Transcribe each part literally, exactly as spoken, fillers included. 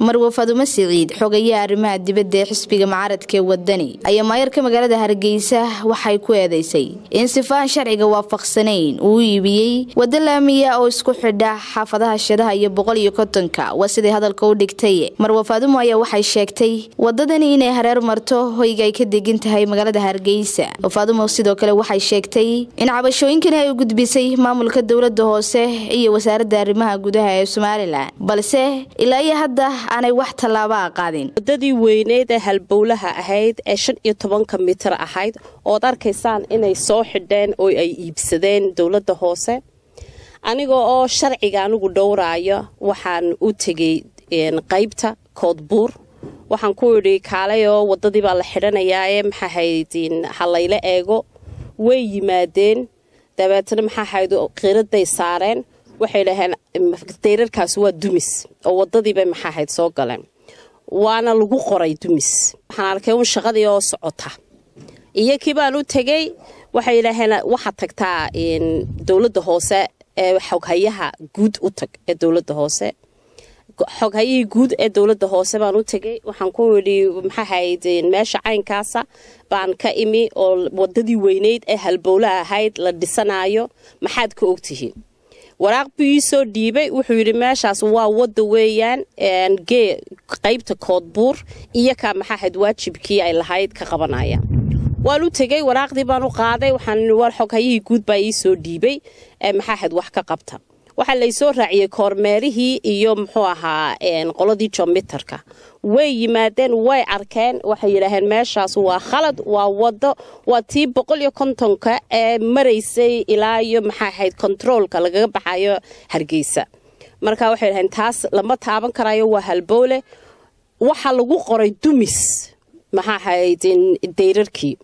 Marwo Fadumo Siciid xogayaha arrimaha dibadda ee xisbiga mucaaradka wadani ayaa maayarka magaalada Hargeysa waxay ku eedeysay in sifaan sharciga waafaqsanayn uu iibiyay wada laamiya oo isku xidha xaafadaha Shadaha iyo boqol iyo konton-ka waa sidii hadalka u dhigtay. Marwo Fadumo ayaa waxay sheegtay wadadani inay hareer marto hoyga ay ka degan tahay magaalada Hargeysa. Fadumo sidoo kale waxay sheegtay in cabashooyinkan ay u gudbisay maamulka dawladda hoose iyo wasaaradda arrimaha gudaha ee Soomaaliland balse ilaa iyo hadda aanay wax talaabo qaadin. Wadadii weyneed ee halbowlaha ahayd ee shan iyo toban mitir ahayd oo arkaysaan inay soo xidheen oo ay iibsadeen dawladda hoose. Aniga oo sharciga anigu dhowraayo waxaan u tagay qaybta Koodbuur waxaan ku yiri kaalayo wadadii baa la xidhanayaa ee maxaa haydin halayla eego way yimaadeen dabeetana maxaa haydo qiiraday saareen waxay lahayn deyrarkaas waa dumis oo wadadii bay maxaa hayd soo galeen waana lagu qoray dumis waxaan arkay un shaqadii oo socota iyakii baan u tagay waxay lahayn waxa tagtaa in dawladda hoose ee xoghayaha guud u tag ee dawladda hoose xoghayaha guud ee dawladda hoose baan u tagay waxaan ku yiri maxaa haydin meesha caynkaasa baan ka imi oo wadadii weyneed ee halbowlaha ahayd la dhisanayo maxaad ka ogtihiin waraaq bii soo dhiibay wuxuu yiri meeshaas waa wada weeyaan een gee qaybta Koodbuur iyo ka maxaa hayd waajibkii ay lahayd ka qabanaya waan u tagay waraaqdii baan u qaaday waxaan war xoghayaha guud baa ii soo dhiibay ee maxaa hayd wax ka qabta waxa la soo raaciyay kormeerihii iyo muxuu ahaa een qoladii geometerka way yimaadeen way arkeen waxay yiraahdeen meeshaas waa khalad waa wado waa tii boqol iyo konton-ka ee mareysay ilaa iyo maxaa ahayd controlka laga baxayo Hargeysa marka waxay yiraahdeen taas lama taaban karayo waa halbowle waxa lagu qoray dumis maxaa ahayd deyrarkii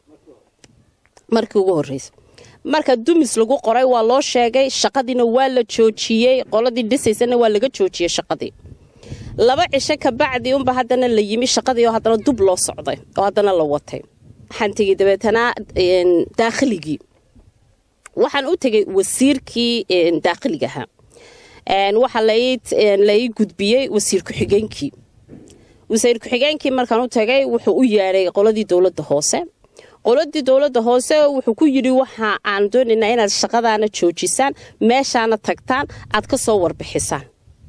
markii ugu horeysay marka dumis lagu qoray waa loo sheegay shaqadina waa la joojiyay qoladii dhisaysana waa laga joojiyay shaqadii laba cisho ka bacdi umba hadana la yimi shaqadii oo hadana dub loo socday oo hadana la watay xantigii dabeetana in daaqligii waxaan u tagay wasiirkii in daaqligaha een waxa layd la ii gudbiyay wasiir ku xigeenkii wasiir ku xigeenkii markaan u tagay wuxuu u yeeray qoladii dawladda hoose qoladii dawladda hoose wuxuu ku yiri waxa aan doonaynaa inaad shaqadaana joojisaan meeshaana tagtaan aad ka soo warbixisaan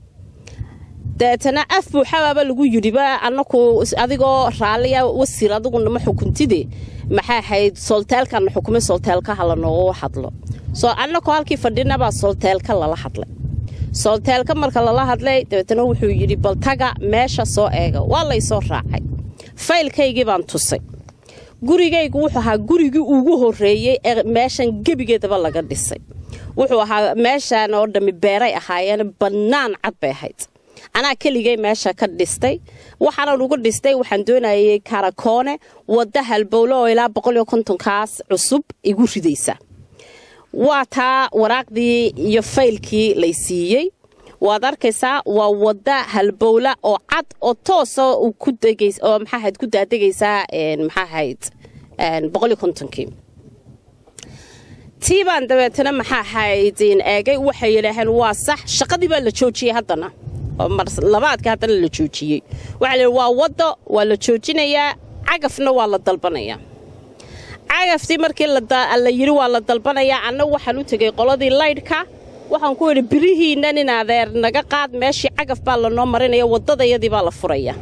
daatana af buuxaaba lagu yiriba anaku adigoo raaliya wasiir adigu ma xukuntide maxaa hayd solteelkan xukume solteelka hala noogu hadlo soo anaku halkii fadhinaba solteelka lala hadlay solteelka marka lala hadlay daatana wuxuu yiri bal taga meesha soo eega waa la soo raacay faylkaygii baan tusay gurigaygu wuxuu ahaa gurigii ugu horeeyay ee meeshan gebigeedaba laga dhisay wuxuu ahaa meeshan oo dhami beeray ahaayeen banaan cad bay ahayd anaa keligay meesha ka dhistay waxaan ugu dhistay waxaan doonayay karakoone wada halbowlo oo ilaa boqol iyo konton-kaas cusub igu ridaysa waa taa waraaqdii iyo faylkii la siiyay waad arkaysaa waa wada halbowla oo cad oo toos oo ku dageys oo maxaa hayd ku daadagaysa een maxaa hayd een boqol iyo konton-kii tiibaan dabeetana maxaa hayd in eegay waxay yiraahdeen waa sax shaqadii baa la joojiyay hadana oo mar labaadka hadana la joojiyay waxa la waa wada waa la joojinayaa cagafna waa la dalbanayaa cagaftii markii la la yiri waa la dalbanayaa anna waxaan u tagay qoladii laydhka waxaan ku yiri birihiina in adeer naga qaad meeshii cagaf baa la noo marinaya wadadayadii baa la furaya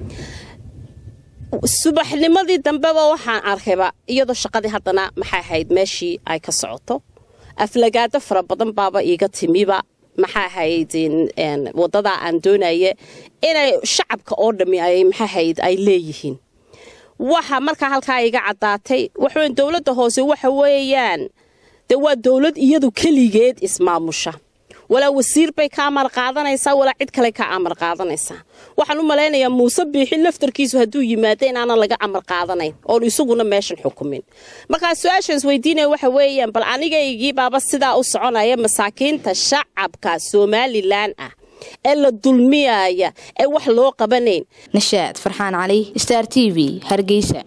subaxnimadii dambeba waxaan arkayba iyadoo shaqadii hadana maxay ahayd meeshii ay ka socoto aflagaado fara badan baaba iiga timiba maxay ahayd in wadada aan doonaye inay shacabka oo dhami ay maxay ahayd ay leeyihiin waxa marka halka iga cadaatay waxaan dawladda hoose waxa weeyaan de waa dawlad iyadu kaligeed ismaamusha wala wasiir bay ka amar qaadanaysaa wala cid kale ka amar qaadanaysaa waxaan u maleynayaa Muuse Biixi laftarkiisu haduu yimaado in aan laga amar qaadanayn oo isaguna meeshan xukumin marka su'aashaas weydiinay waxa weeyaan bal anigaygii baaba sida u soconaya masaakiinta shacabka Soomaaliland ah ee la dulmiyaya ee wax loo qabanayn Nashaad Farxaan Cali Star T V Hargeysa.